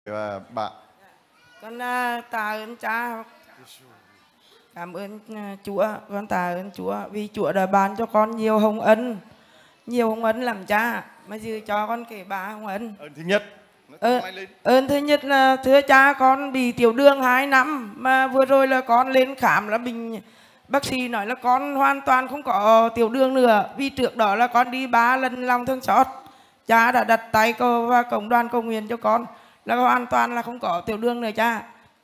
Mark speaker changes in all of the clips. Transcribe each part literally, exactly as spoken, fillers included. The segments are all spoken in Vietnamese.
Speaker 1: Và bà
Speaker 2: Con uh, tạ ơn cha, cảm ơn uh, Chúa, con tạ ơn Chúa vì Chúa đã ban cho con nhiều hồng ân, nhiều hồng ân làm cha, mà dư cho con kể ba hồng ân.
Speaker 1: ơn thứ nhất,
Speaker 2: Ơn, ơn thứ nhất là thưa cha, con bị tiểu đường hai năm, mà vừa rồi là con lên khám là bình bác sĩ nói là con hoàn toàn không có tiểu đường nữa, vì trước đó là con đi ba lần lòng thương xót. Cha đã đặt tay cầu và cộng đoàn cầu nguyện cho con là hoàn toàn là không có tiểu đường nữa cha.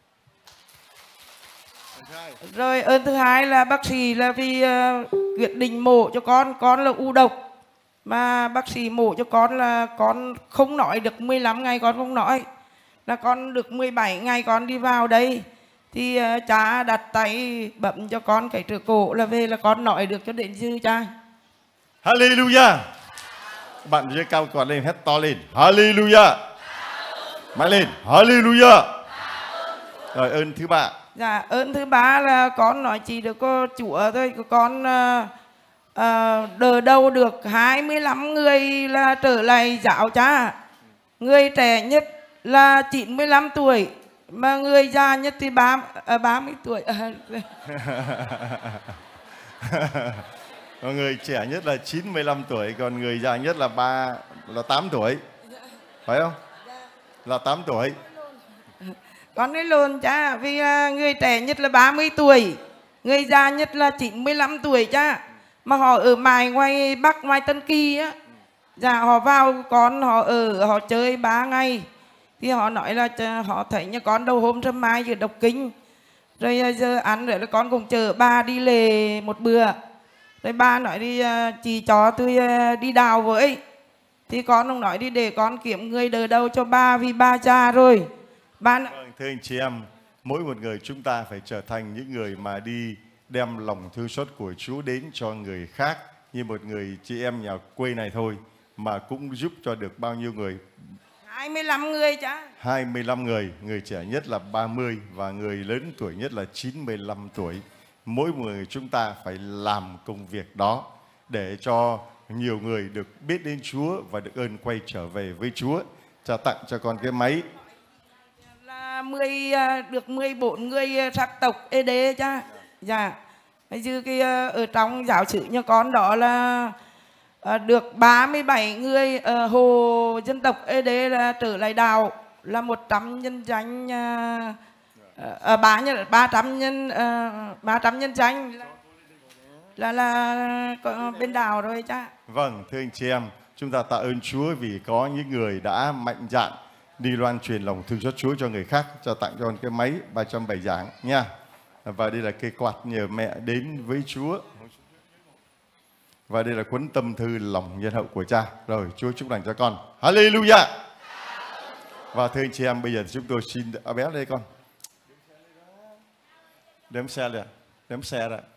Speaker 2: Rồi ơn thứ hai là bác sĩ là vì uh, quyết định mổ cho con, con là u độc. Mà bác sĩ mổ cho con là con không nói được mười lăm ngày, con không nói. Là con được mười bảy ngày con đi vào đây. Thì uh, cha đặt tay bấm cho con cái trở cổ là về là con nói được cho đến dư cha.
Speaker 1: Hallelujah. Bạn giơ cao quạt lên, hét to lên. Hallelujah. Mạnh lên. Hallelujah. Rồi ơn thứ ba.
Speaker 2: Dạ, ơn thứ ba là con nói chỉ được có Chúa thôi. Con uh, uh, đỡ đâu được hai mươi lăm người là trở lại giáo cha. Người trẻ nhất là chín mươi lăm tuổi, mà người già nhất thì ba mươi tuổi.
Speaker 1: Còn người trẻ nhất là chín mươi lăm tuổi, còn người già nhất là ba là tám tuổi. Phải không? Là tám tuổi.
Speaker 2: Con nói luôn cha, vì người trẻ nhất là ba mươi tuổi, người già nhất là chín mươi lăm tuổi cha. Mà họ ở mãi ngoài Bắc, ngoài Tân Kỳ á. Dạ, họ vào con họ ở, họ chơi ba ngày. Thì họ nói là họ thấy như con đầu hôm sớm mai vừa đọc kinh. Rồi giờ ăn rồi là con cùng chở ba đi lề một bữa. Rồi ba nói đi chị cho tôi đi đào với. Thì con không nói đi để con kiếm người đỡ đâu cho ba vì ba già rồi. Ba...
Speaker 1: Vâng, thưa anh chị em, mỗi một người chúng ta phải trở thành những người mà đi đem lòng thương xót của Chúa đến cho người khác, như một người chị em nhà quê này thôi, mà cũng giúp cho được bao nhiêu người?
Speaker 2: hai mươi lăm người cha.
Speaker 1: hai mươi lăm người, người trẻ nhất là ba mươi và người lớn tuổi nhất là chín mươi lăm tuổi. Mỗi người chúng ta phải làm công việc đó để cho nhiều người được biết đến Chúa và được ơn quay trở về với Chúa. Cha tặng cho con cái máy.
Speaker 2: Là mười, được mười bốn người sắc tộc ê đê cha. Dạ. Bây giờ cái ở trong giáo sử nhà con đó là được ba mươi bảy người uh, hồ dân tộc ê đê là trở lại đạo, là một trăm nhân danh uh, uh, ba nhân ba trăm nhân uh, ba trăm nhân danh là là, là bên đạo rồi cha.
Speaker 1: Vâng, thưa anh chị em, chúng ta tạ ơn Chúa vì có những người đã mạnh dạn đi loan truyền lòng thương xót Chúa cho người khác. Cho tặng cho con cái máy ba trăm bảy giảng nha. Và đây là cây quạt nhờ mẹ đến với Chúa. Và đây là cuốn tâm thư lòng nhân hậu của cha. Rồi, Chúa chúc lành cho con. Hallelujah. Và thưa anh chị em, bây giờ chúng tôi xin... À, bé đây con. Đếm xe đây ạ. Đếm xe đây.